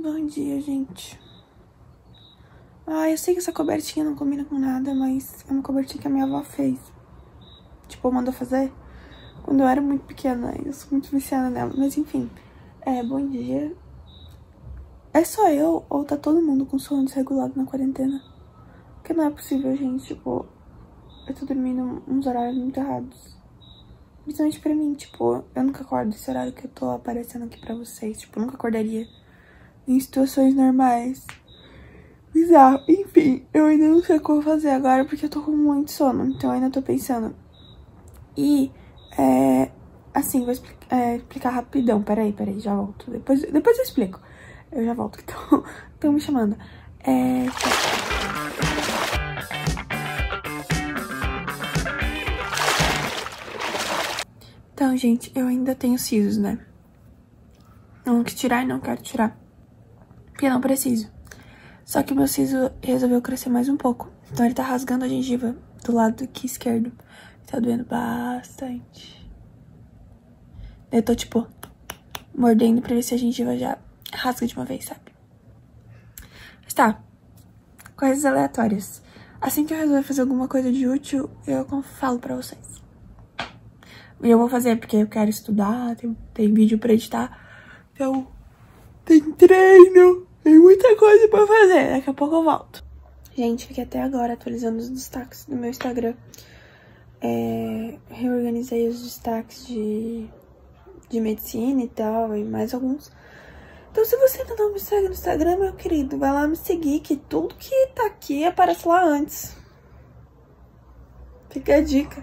Bom dia, gente. Eu sei que essa cobertinha não combina com nada, mas é uma cobertinha que a minha avó fez. Tipo, mandou fazer quando eu era muito pequena. Eu sou muito viciada nela. Mas enfim, bom dia. É só eu ou tá todo mundo com sono desregulado na quarentena? Porque não é possível, gente. Tipo, eu tô dormindo uns horários muito errados. Principalmente pra mim, tipo, eu nunca acordo esse horário que eu tô aparecendo aqui pra vocês. Tipo, eu nunca acordaria em situações normais. Bizarro. Enfim, eu ainda não sei o que eu vou fazer agora porque eu tô com muito sono. Então eu ainda tô pensando. E, assim, vou explicar rapidão. Peraí, já volto. Depois eu explico. Eu já volto, que estão me chamando. Então, gente, eu ainda tenho sisos, né? Não quis tirar e não quero tirar. Porque não preciso. Só que o meu siso resolveu crescer mais um pouco. Então ele tá rasgando a gengiva do lado aqui esquerdo. Tá doendo bastante. Eu tô, tipo, mordendo pra ver se a gengiva já rasga de uma vez, sabe? Mas tá. Coisas aleatórias. Assim que eu resolver fazer alguma coisa de útil, eu falo pra vocês. E eu vou fazer porque eu quero estudar, tem vídeo pra editar. Então, tem treino, tem muita coisa pra fazer. Daqui a pouco eu volto. Gente, fiquei até agora atualizando os destaques do meu Instagram. Reorganizei os destaques de medicina e tal, e mais alguns. Então, se você ainda não me segue no Instagram, meu querido, vai lá me seguir, que tudo que tá aqui aparece lá antes. Fica a dica.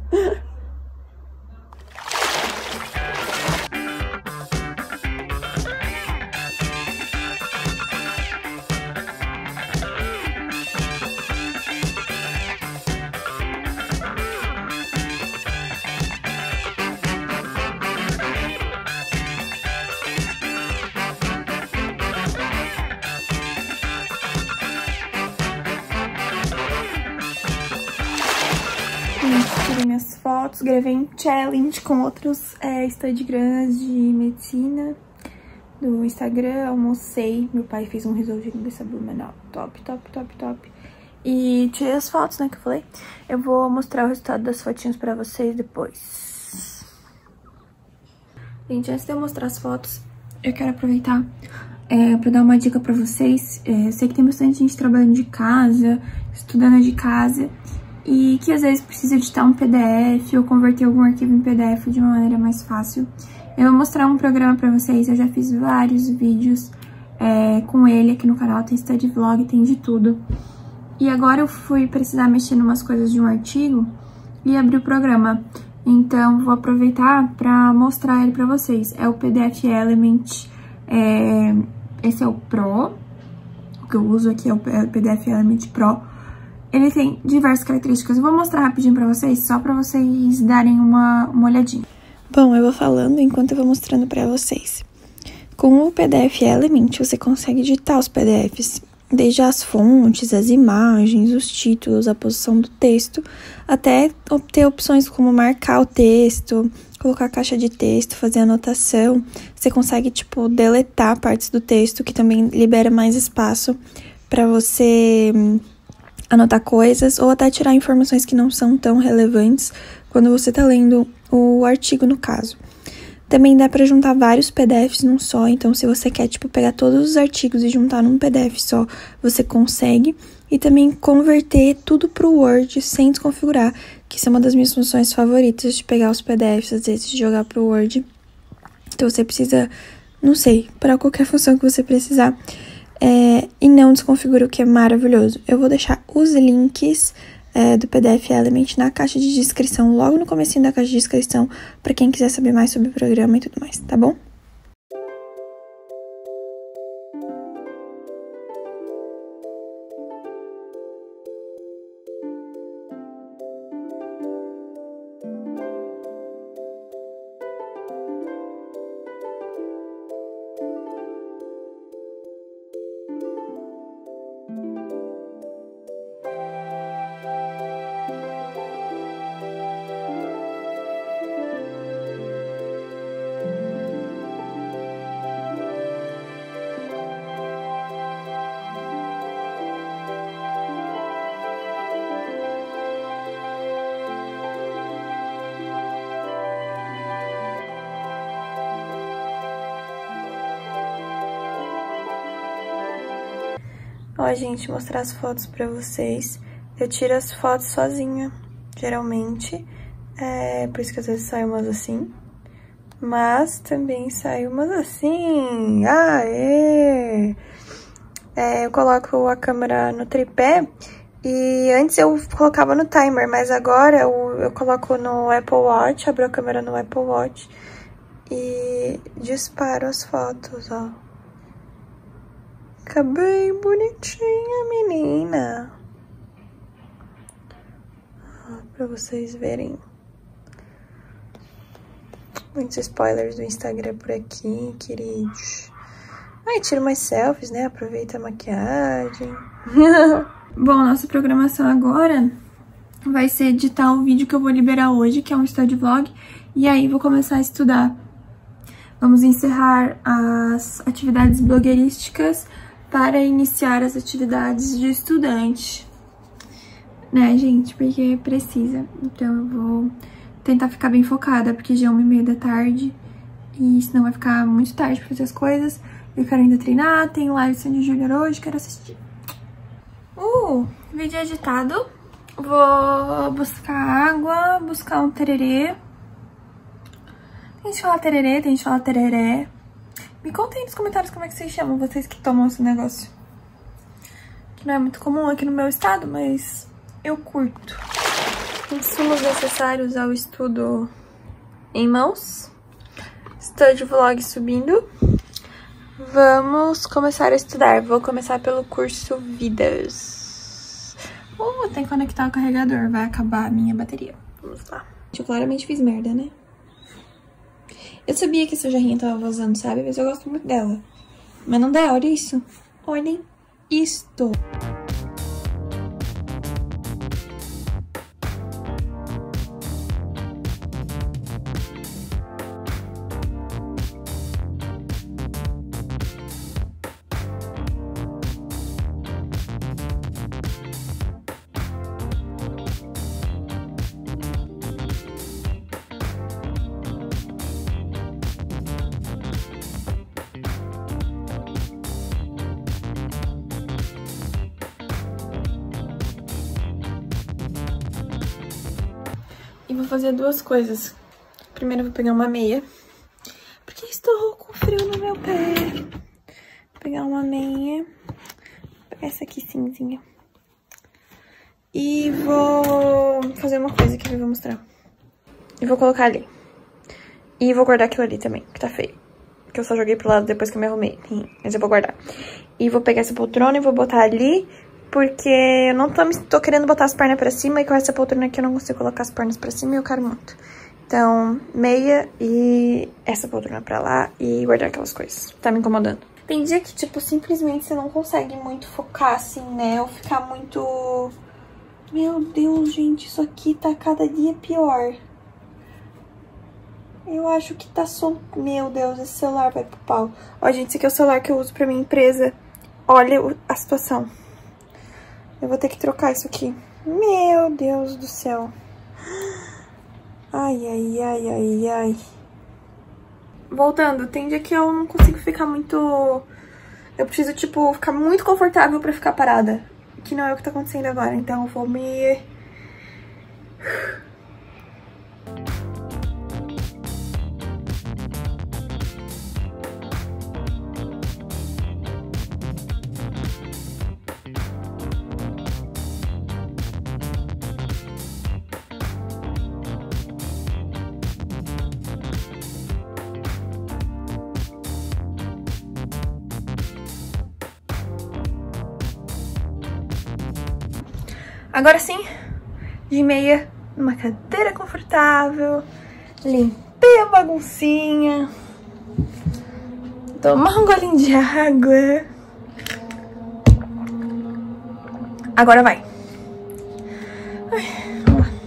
Tirei minhas fotos, gravei um challenge com outros Instagrams de medicina do Instagram, almocei, meu pai fez um risotinho dessa blumenau, top. E tirei as fotos, né, que eu falei. Eu vou mostrar o resultado das fotinhas pra vocês depois. Gente, antes de eu mostrar as fotos, eu quero aproveitar pra dar uma dica pra vocês. Eu sei que tem bastante gente trabalhando de casa, estudando de casa, e que às vezes precisa editar um PDF ou converter algum arquivo em PDF de uma maneira mais fácil. Eu vou mostrar um programa pra vocês, eu já fiz vários vídeos com ele aqui no canal, tem study vlog, tem de tudo. E agora eu fui precisar mexer em umas coisas de um artigo e abri o programa. Então, vou aproveitar pra mostrar ele pra vocês. É o PDF Element, esse é o Pro, o que eu uso aqui é o PDF Element Pro. Ele tem diversas características, eu vou mostrar rapidinho pra vocês, só pra vocês darem uma olhadinha. Bom, eu vou falando enquanto eu vou mostrando pra vocês. Com o PDF Element, você consegue editar os PDFs, desde as fontes, as imagens, os títulos, a posição do texto, até obter opções como marcar o texto, colocar caixa de texto, fazer anotação. Você consegue, tipo, deletar partes do texto, que também libera mais espaço pra você anotar coisas, ou até tirar informações que não são tão relevantes quando você tá lendo o artigo, no caso. Também dá pra juntar vários PDFs num só, então se você quer, tipo, pegar todos os artigos e juntar num PDF só, você consegue. E também converter tudo pro Word sem desconfigurar, que isso é uma das minhas funções favoritas, de pegar os PDFs, às vezes, de jogar pro Word. Então você precisa, não sei, para qualquer função que você precisar, e não desconfigura, o que é maravilhoso. Eu vou deixar os links do PDF Element na caixa de descrição, logo no comecinho da caixa de descrição, para quem quiser saber mais sobre o programa e tudo mais, tá bom? Ó, gente, mostrar as fotos pra vocês. Eu tiro as fotos sozinha, geralmente. Por isso que às vezes saem umas assim. Mas também saem umas assim. Aê! Eu coloco a câmera no tripé. E antes eu colocava no timer, mas agora eu coloco no Apple Watch, abro a câmera no Apple Watch e disparo as fotos, ó. Fica bem bonitinha, menina. Ó, pra vocês verem. Muitos spoilers do Instagram por aqui, queridos. Ai, tiro mais selfies, né? Aproveita a maquiagem. Bom, nossa programação agora vai ser editar o vídeo que eu vou liberar hoje, que é um study vlog. E aí vou começar a estudar. Vamos encerrar as atividades blogueirísticas para iniciar as atividades de estudante. Né, gente? Porque precisa. Então eu vou tentar ficar bem focada, porque já é 1h30 da tarde. E senão vai ficar muito tarde pra fazer as coisas. Eu quero ainda treinar, tem live Sandy Júnior hoje, quero assistir. Vídeo editado. Vou buscar água, buscar um tererê. Tem gente que fala tererê, tem gente que fala tereré. Me contem nos comentários como é que vocês chamam, vocês que tomam esse negócio. Que não é muito comum aqui no meu estado, mas eu curto. Insumos necessários ao estudo em mãos. Study vlog subindo. Vamos começar a estudar. Vou começar pelo curso Vidas. Tem que conectar o carregador. Vai acabar a minha bateria. Vamos lá. Eu claramente fiz merda, né? Eu sabia que essa jarrinha tava vazando, sabe? Mas eu gosto muito dela. Mas não dá, olha isso. Olhem isto. E vou fazer duas coisas. Primeiro eu vou pegar uma meia, porque estou com frio no meu pé. Vou pegar uma meia, vou pegar essa aqui cinzinha. E vou fazer uma coisa que eu vou mostrar. E vou colocar ali. E vou guardar aquilo ali também, que tá feio. Que eu só joguei pro lado depois que eu me arrumei. Mas eu vou guardar. E vou pegar essa poltrona e vou botar ali, porque eu não tô querendo botar as pernas pra cima, e com essa poltrona aqui eu não consigo colocar as pernas pra cima e eu quero muito. Então, meia e essa poltrona pra lá e guardar aquelas coisas. Tá me incomodando. Tem dia que, tipo, simplesmente você não consegue muito focar, assim, né? Ou ficar muito... Meu Deus, gente, isso aqui tá cada dia pior. Eu acho que tá só... Meu Deus, esse celular vai pro pau. Ó, gente, esse aqui é o celular que eu uso pra minha empresa. Olha a situação. Eu vou ter que trocar isso aqui. Meu Deus do céu. Ai, ai, ai, ai, ai. Voltando, tem dia que eu não consigo ficar muito... Eu preciso, tipo, ficar muito confortável pra ficar parada. Que não é o que tá acontecendo agora, então eu vou me... Agora sim, de meia, numa cadeira confortável, limpei a baguncinha, tomar um golinho de água. Agora vai. Ai, vamos lá.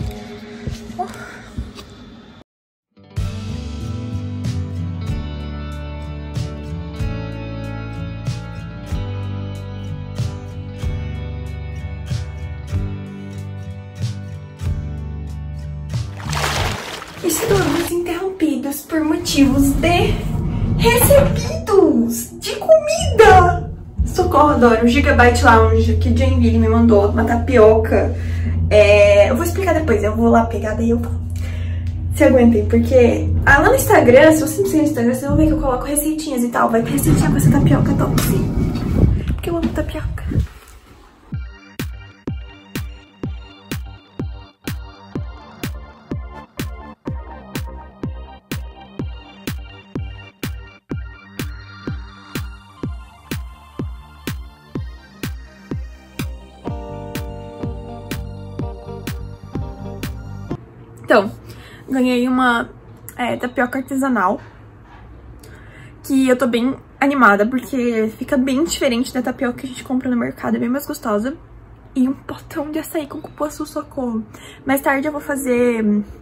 Estudos interrompidos por motivos de recebidos de comida. Socorro, adoro. O Gigabyte Lounge, que o Joinville me mandou, uma tapioca. Eu vou explicar depois, eu vou lá pegar, daí eu falo. Se aguentem, porque lá no Instagram, se você me seguir no Instagram, vocês vão ver que eu coloco receitinhas e tal. Vai ter receitinha com essa tapioca top, sim. Porque eu amo tapioca. Então, ganhei uma tapioca artesanal, que eu tô bem animada, porque fica bem diferente da tapioca que a gente compra no mercado, é bem mais gostosa. E um potão de açaí com cupuaçu, socorro. Mais tarde eu vou fazer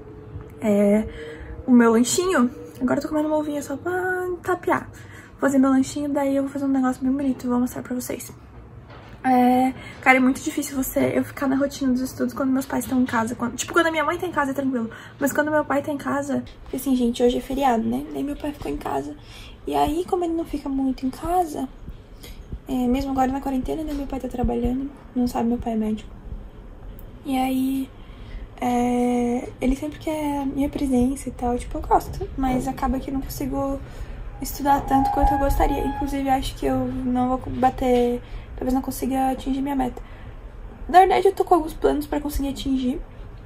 o meu lanchinho. Agora eu tô comendo uma ovinha só pra tapear. Vou fazer meu lanchinho, daí eu vou fazer um negócio bem bonito e vou mostrar pra vocês. Cara, é muito difícil eu ficar na rotina dos estudos quando meus pais estão em casa. Quando a minha mãe tá em casa é tranquilo. Mas quando meu pai tá em casa... Porque assim, gente, hoje é feriado, né? Daí meu pai ficou em casa. E aí, como ele não fica muito em casa... mesmo agora na quarentena, né? Meu pai tá trabalhando. Não sabe, meu pai é médico. E aí... ele sempre quer minha presença e tal. Tipo, eu gosto. Mas acaba que eu não consigo estudar tanto quanto eu gostaria. Inclusive, acho que eu não vou bater... Talvez não consiga atingir minha meta. Na verdade, eu tô com alguns planos pra conseguir atingir.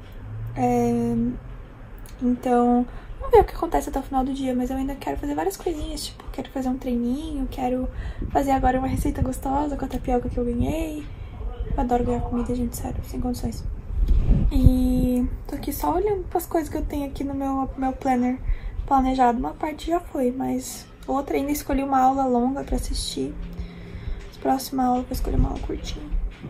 Então, vamos ver o que acontece até o final do dia. Mas eu ainda quero fazer várias coisinhas. Tipo, quero fazer um treininho. Quero fazer agora uma receita gostosa com a tapioca que eu ganhei. Eu adoro ganhar comida, gente, sério, sem condições. E tô aqui só olhando as coisas que eu tenho aqui no meu planner planejado. Uma parte já foi, mas outra ainda escolhi uma aula longa pra assistir. Próxima aula eu vou escolher uma aula curtinha.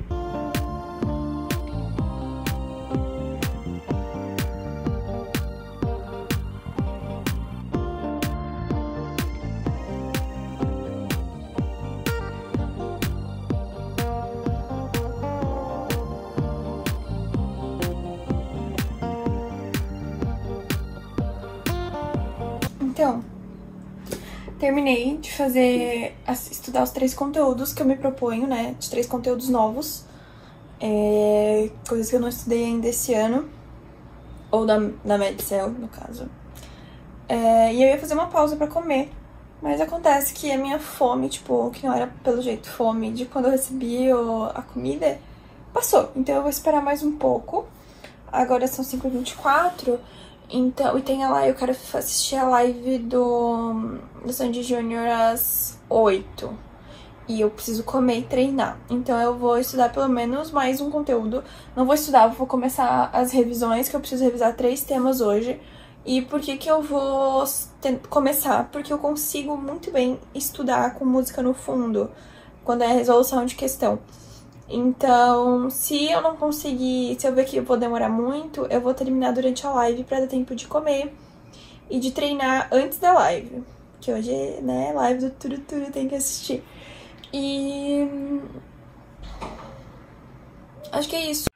Então, terminei de estudar os 3 conteúdos que eu me proponho, né? De 3 conteúdos novos. Coisas que eu não estudei ainda esse ano. Ou da Medcel, no caso. E eu ia fazer uma pausa pra comer. Mas acontece que a minha fome, tipo, que não era pelo jeito fome de quando eu recebi a comida, passou. Então eu vou esperar mais um pouco. Agora são 5h24. Então, e tem eu quero assistir a live do Sandy Júnior às 8. E eu preciso comer e treinar. Então eu vou estudar pelo menos mais um conteúdo. Não vou estudar, vou começar as revisões, que eu preciso revisar 3 temas hoje. E por que que eu vou começar? Porque eu consigo muito bem estudar com música no fundo, quando é resolução de questão. Então, se eu não conseguir, se eu ver que eu vou demorar muito, eu vou terminar durante a live pra dar tempo de comer e de treinar antes da live. Que hoje, né, live do Tudo tem que assistir. E... acho que é isso.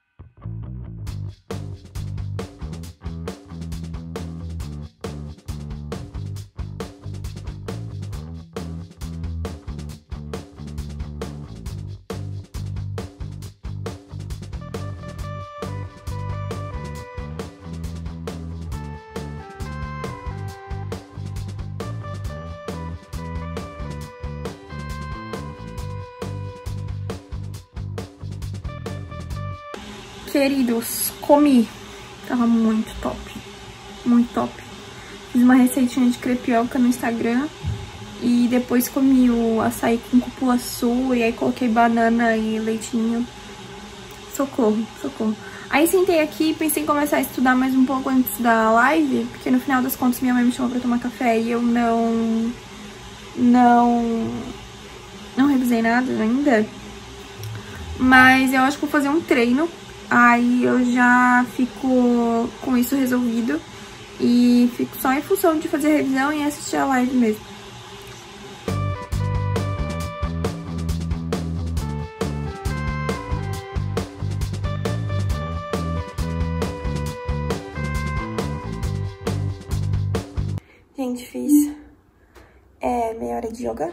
Queridos, comi. Tava muito top. Muito top. Fiz uma receitinha de crepioca no Instagram. E depois comi o açaí com cupuaçu. E aí coloquei banana e leitinho. Socorro, socorro. Aí sentei aqui e pensei em começar a estudar mais um pouco antes da live. Porque no final das contas minha mãe me chamou pra tomar café. E eu não revisei nada ainda. Mas eu acho que vou fazer um treino. Aí eu já fico com isso resolvido e fico só em função de fazer a revisão e assistir a live mesmo. Gente, fiz meia hora de de yoga.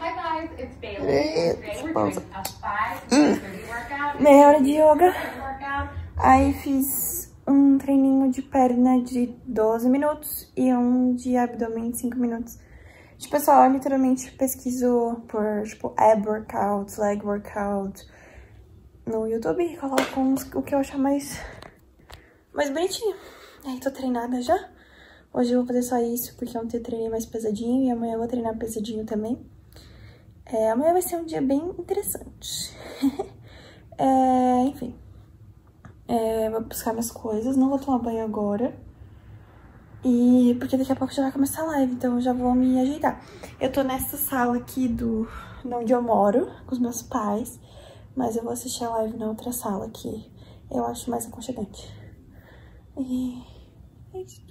Meia hora de yoga. Aí fiz um treininho de perna de 12 minutos e um de abdômen de 5 minutos. Tipo, eu só literalmente pesquiso por, tipo, ab workout, leg workout no YouTube e coloco o que eu achar mais bonitinho. Aí, tô treinada já. Hoje eu vou fazer só isso, porque ontem eu treinei mais pesadinho e amanhã eu vou treinar pesadinho também. Amanhã vai ser um dia bem interessante. Enfim. Vou buscar minhas coisas, não vou tomar banho agora. E porque daqui a pouco já vai começar a live, então eu já vou me ajeitar. Eu tô nessa sala aqui de onde eu moro, com os meus pais. Mas eu vou assistir a live na outra sala, que eu acho mais aconchegante. E é isso.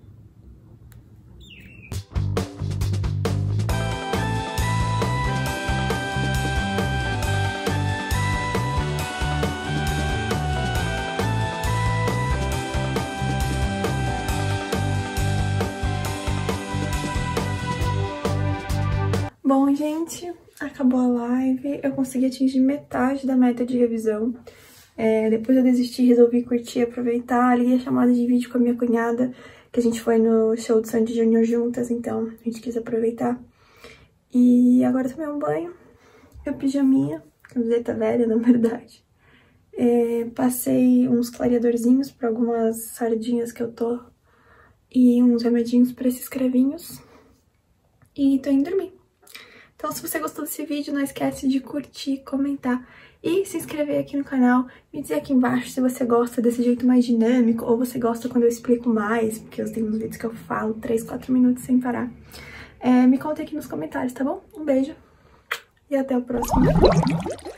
Bom, gente, acabou a live. Eu consegui atingir metade da meta de revisão. Depois eu desisti, resolvi curtir, aproveitar. Liguei a chamada de vídeo com a minha cunhada, que a gente foi no show do Sandy Junior juntas, então a gente quis aproveitar. E agora eu tomei um banho, meu pijaminha, camiseta velha, na verdade. Passei uns clareadorzinhos pra algumas sardinhas que eu tô e uns remedinhos pra esses cravinhos. E tô indo dormir. Então, se você gostou desse vídeo, não esquece de curtir, comentar e se inscrever aqui no canal. Me dizer aqui embaixo se você gosta desse jeito mais dinâmico ou você gosta quando eu explico mais, porque eu tenho uns vídeos que eu falo 3, 4 minutos sem parar. Me conta aqui nos comentários, tá bom? Um beijo e até o próximo vídeo.